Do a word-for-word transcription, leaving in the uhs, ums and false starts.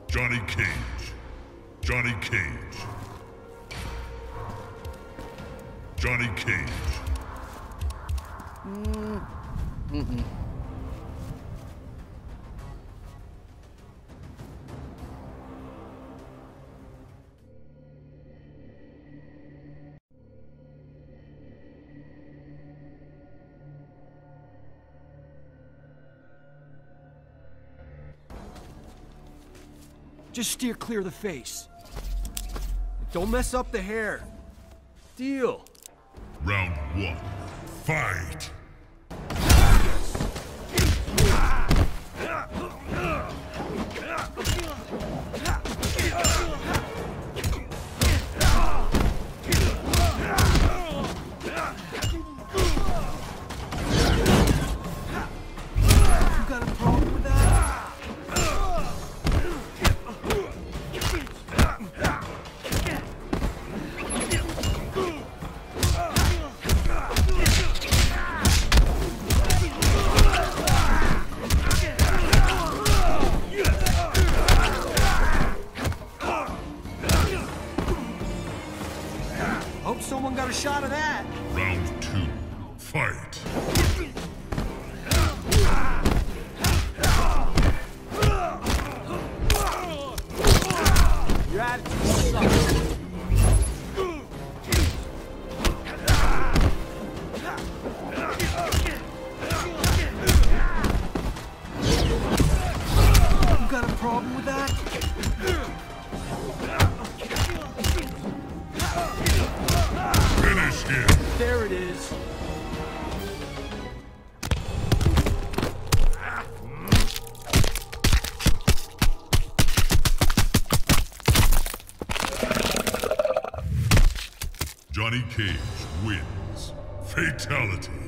Johnny Cage. Johnny Cage. Johnny Cage. Mm. Mm-mm. Just steer clear of the face. Don't mess up the hair. Deal. Round one. Fight! Hope someone got a shot of that. Round two. Fight! Your attitude sucks. You got a problem with that? Finish him! There it is. Johnny Cage wins. Fatality.